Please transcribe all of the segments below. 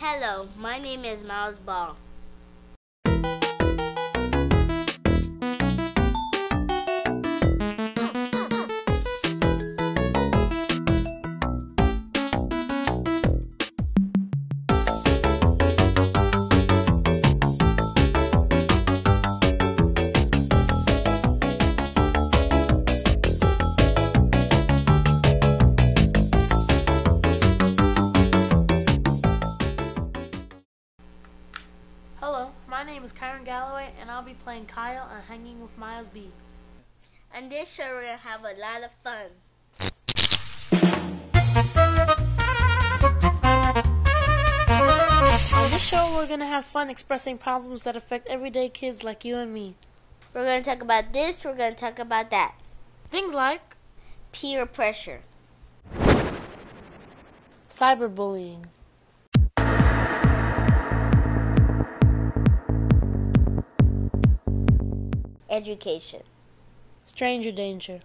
Hello, my name is Miles Ball. Hello, my name is Kyron Galloway, and I'll be playing Kyle on Hanging with Miles B. On this show, we're going to have a lot of fun. On this show, we're going to have fun expressing problems that affect everyday kids like you and me. We're going to talk about this, we're going to talk about that. Things like Peer pressure, cyberbullying, education, stranger danger,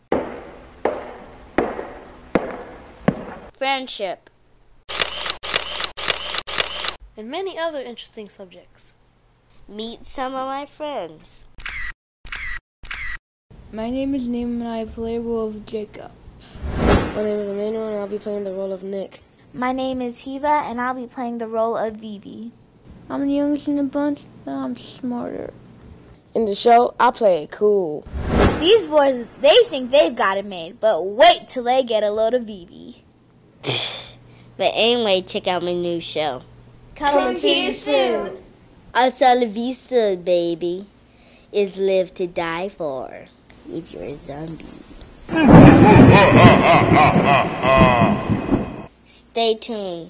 friendship, and many other interesting subjects. Meet some of my friends. My name is Neiman and I play the role of Jacob. My name is Emmanuel and I'll be playing the role of Nick. My name is Hiva and I'll be playing the role of Vivi. I'm the youngest in the bunch, but I'm smarter. In the show, I play it cool. These boys, they think they've got it made, but wait till they get a load of Vivi. But anyway, check out my new show. Coming to you soon. Hasta la vista, baby. Is live to die for if you're a zombie. Stay tuned.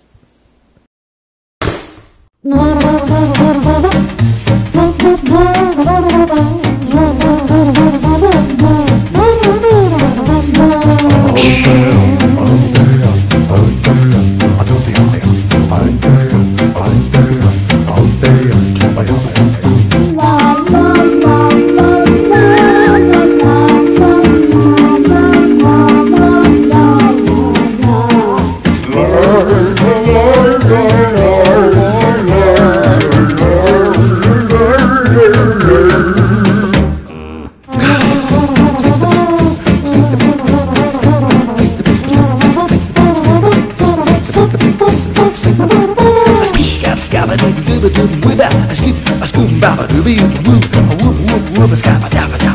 A scoop, a scoop, a scoop, a scoop, a scoop, a scoop, a scoop, a scoop, a scoop, a scoop, a scoop, a scoop,